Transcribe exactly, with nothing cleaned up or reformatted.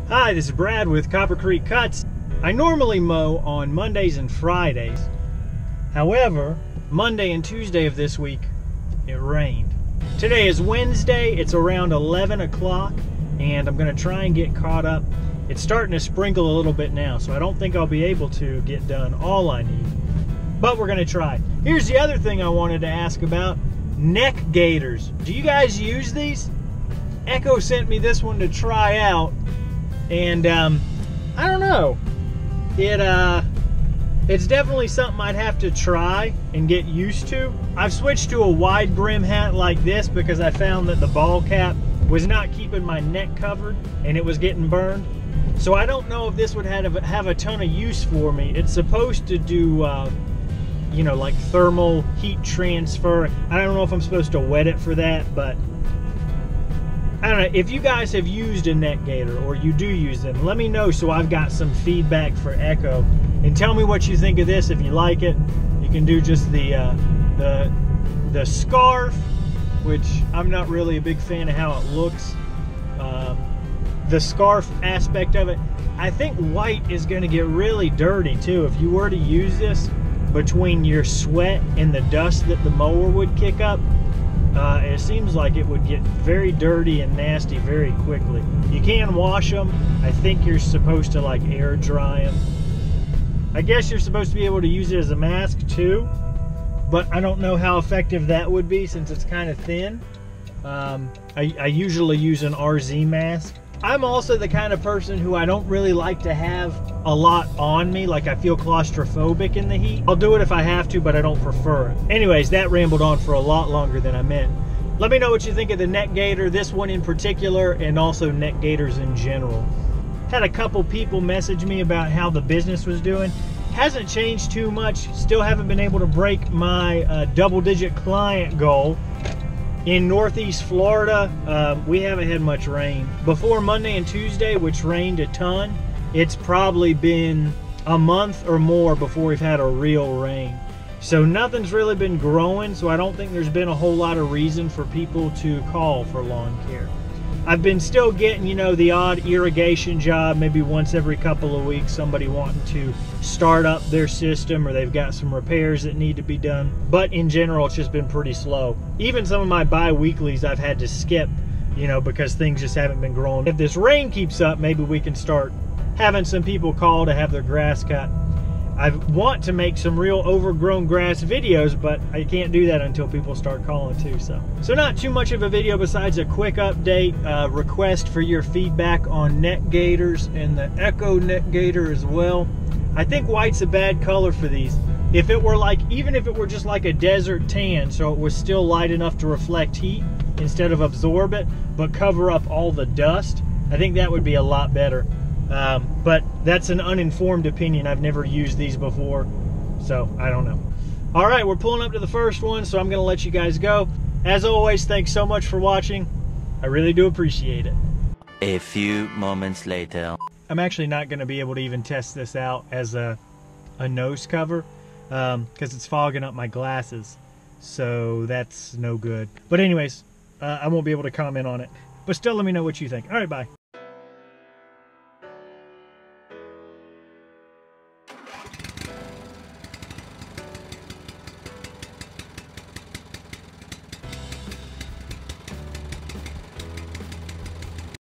Hi, this is Brad with Copper Creek Cuts. I normally mow on Mondays and Fridays. However, Monday and Tuesday of this week, it rained. Today is Wednesday, it's around eleven o'clock, and I'm gonna try and get caught up. It's starting to sprinkle a little bit now, so I don't think I'll be able to get done all I need, but we're gonna try. Here's the other thing I wanted to ask about, neck gaiters. Do you guys use these? Echo sent me this one to try out, and um, I don't know. It uh, it's definitely something I'd have to try and get used to. I've switched to a wide brim hat like this because I found that the ball cap was not keeping my neck covered and it was getting burned. So I don't know if this would have, have a ton of use for me. It's supposed to do, uh, you know, like thermal heat transfer. I don't know if I'm supposed to wet it for that, but I don't know. If you guys have used a neck gaiter or you do use them, let me know so I've got some feedback for Echo. And tell me what you think of this. If you like it, you can do just the uh, the the scarf, which I'm not really a big fan of how it looks. Um, the scarf aspect of it. I think white is going to get really dirty too. If you were to use this between your sweat and the dust that the mower would kick up, Uh, it seems like it would get very dirty and nasty very quickly. You can wash them. I think you're supposed to like air dry them. I guess you're supposed to be able to use it as a mask too, but I don't know how effective that would be since it's kind of thin. Um, I, I usually use an R Z mask. I'm also the kind of person who I don't really like to have a lot on me, like I feel claustrophobic in the heat. I'll do it if I have to, but I don't prefer it. Anyways, that rambled on for a lot longer than I meant. Let me know what you think of the neck gaiter, this one in particular, and also neck gaiters in general. Had a couple people message me about how the business was doing. Hasn't changed too much. Still haven't been able to break my uh, double-digit client goal. In Northeast Florida, uh, we haven't had much rain. Before Monday and Tuesday, which rained a ton, it's probably been a month or more before we've had a real rain. So nothing's really been growing, so I don't think there's been a whole lot of reason for people to call for lawn care. I've been still getting, you know, the odd irrigation job, maybe once every couple of weeks, somebody wanting to start up their system or they've got some repairs that need to be done. But in general, it's just been pretty slow. Even some of my bi-weeklies I've had to skip, you know, because things just haven't been growing. If this rain keeps up, maybe we can start having some people call to have their grass cut. I want to make some real overgrown grass videos, but I can't do that until people start calling too. So, so not too much of a video besides a quick update, uh, request for your feedback on neck gaiters and the Echo neck gaiter as well. I think white's a bad color for these. If it were like, even if it were just like a desert tan, so it was still light enough to reflect heat instead of absorb it, but cover up all the dust, I think that would be a lot better. Um, but that's an uninformed opinion. I've never used these before, so I don't know. All right, we're pulling up to the first one, so I'm going to let you guys go. As always, thanks so much for watching. I really do appreciate it. A few moments later. I'm actually not going to be able to even test this out as a, a nose cover because um, it's fogging up my glasses, so that's no good. But anyways, uh, I won't be able to comment on it. But still, let me know what you think. All right, bye.